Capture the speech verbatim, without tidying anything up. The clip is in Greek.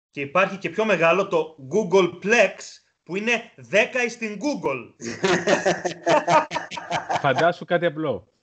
Και υπάρχει και πιο μεγάλο, το Googleplex, που είναι δέκα στην Google. Φαντάσου κάτι απλό.